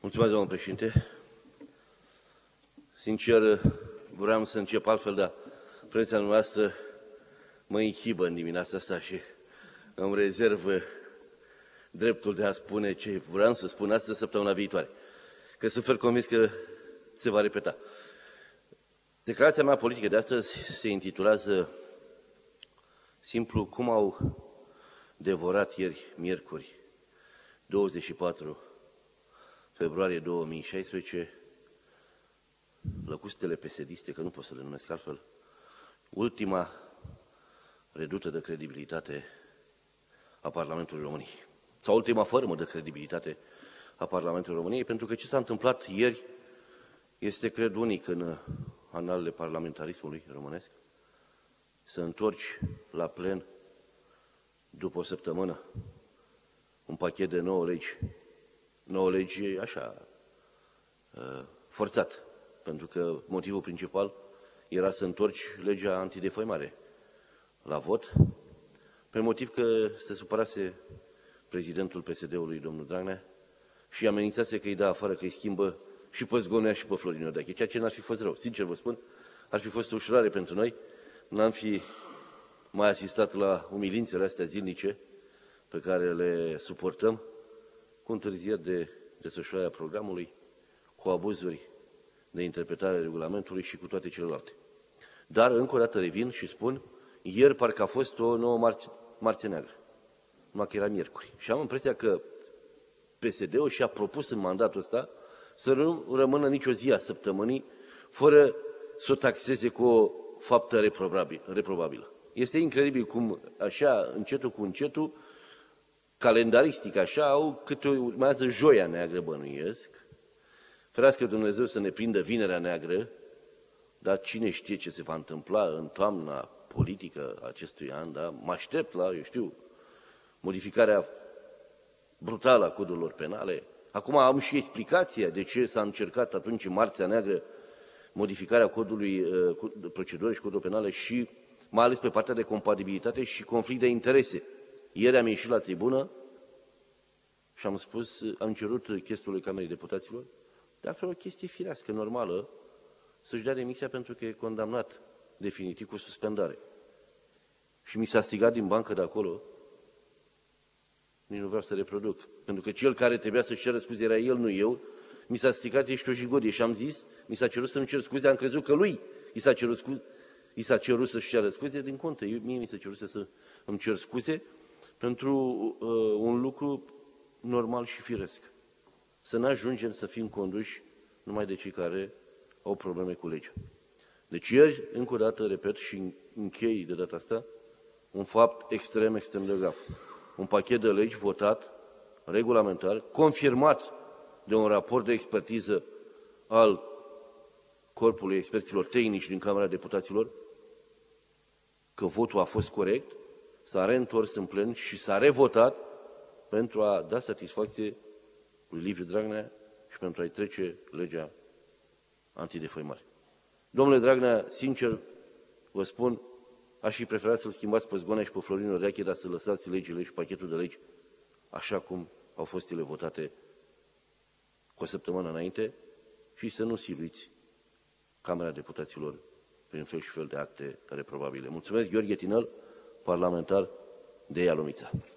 Mulțumesc, domnul președinte. Sincer, vreau să încep altfel, dar prezența noastră mă inhibă în dimineața asta și îmi rezerv dreptul de a spune ce vreau să spun astăzi, săptămâna viitoare. Că sunt fel convins că se va repeta. Declarația mea politică de astăzi se intitulează simplu cum au devorat ieri, miercuri, 24 februarie 2016, lăcustele pesediste, că nu pot să le numesc altfel, ultima redută de credibilitate a Parlamentului României. Sau ultima formă de credibilitate a Parlamentului României, pentru că ce s-a întâmplat ieri este, cred, unic în analele parlamentarismului românesc. Să întorci la plen după o săptămână un pachet de 9 legi așa, forțat, pentru că motivul principal era să întorci legea antidefăimare la vot, pe motiv că se supărase prezidentul PSD-ului, domnul Dragnea, și amenințase că îi dă afară, că îi schimbă și pe Zgonea și pe Florin Iordache, ceea ce n-ar fi fost rău. Sincer vă spun, ar fi fost o ușurare pentru noi, n-am fi mai asistat la umilințele astea zilnice pe care le suportăm, cu întârzieri de desfășurarea programului, cu abuzuri de interpretare a regulamentului și cu toate celelalte. Dar, încă o dată revin și spun, ieri parcă a fost o nouă marțe neagră, numai că era miercuri. Și am impresia că PSD-ul și-a propus în mandatul ăsta să nu rămână nicio zi a săptămânii fără să o taxeze cu o faptă reprobabilă. Este incredibil cum, așa, încetul cu încetul, calendaristic, așa, au câte urmează joia neagră, bănuiesc. Ferească Dumnezeu să ne prindă vinerea neagră, dar cine știe ce se va întâmpla în toamna politică acestui an, da? Mă aștept la, eu știu, modificarea brutală a codurilor penale. Acum am și explicația de ce s-a încercat atunci, în Marțea Neagră, modificarea codului de procedură și codul penale și mai ales pe partea de compatibilitate și conflict de interese. Ieri am ieșit la tribună și am spus, am cerut chestului Camerei Deputaților, de altfel o chestie firească, normală, să-și dea demisia pentru că e condamnat definitiv cu suspendare. Și mi s-a strigat din bancă de acolo, nici nu vreau să reproduc, pentru că cel care trebuia să-și ceră scuze era el, nu eu, mi s-a strigat, ești o jigodie și am zis, mi s-a cerut să-mi cer scuze, am crezut că lui i s-a cerut să-și ceară scuze, din contă, mie mi s-a cerut să îmi cer scuze pentru un lucru normal și firesc. Să nu ajungem să fim conduși numai de cei care au probleme cu legea. Deci ieri, încă o dată, repet și închei de data asta, un fapt extrem, extrem de grav. Un pachet de legi votat, regulamentar, confirmat de un raport de expertiză al Corpului Experților Tehnici din Camera Deputaților, că votul a fost corect, s-a reîntors în plen și s-a revotat pentru a da satisfacție lui Liviu Dragnea și pentru a-i trece legea antidefăimare. Domnule Dragnea, sincer vă spun, aș fi preferat să-l schimbați pe Zgonea și pe Florin Iordache, dar să lăsați legile și pachetul de legi așa cum au fost ele votate cu o săptămână înainte și să nu siluiți Camera Deputaților prin fel și fel de acte reprobabile. Mulțumesc, Gheorghe Tinăl, parlamentar de Ialomița.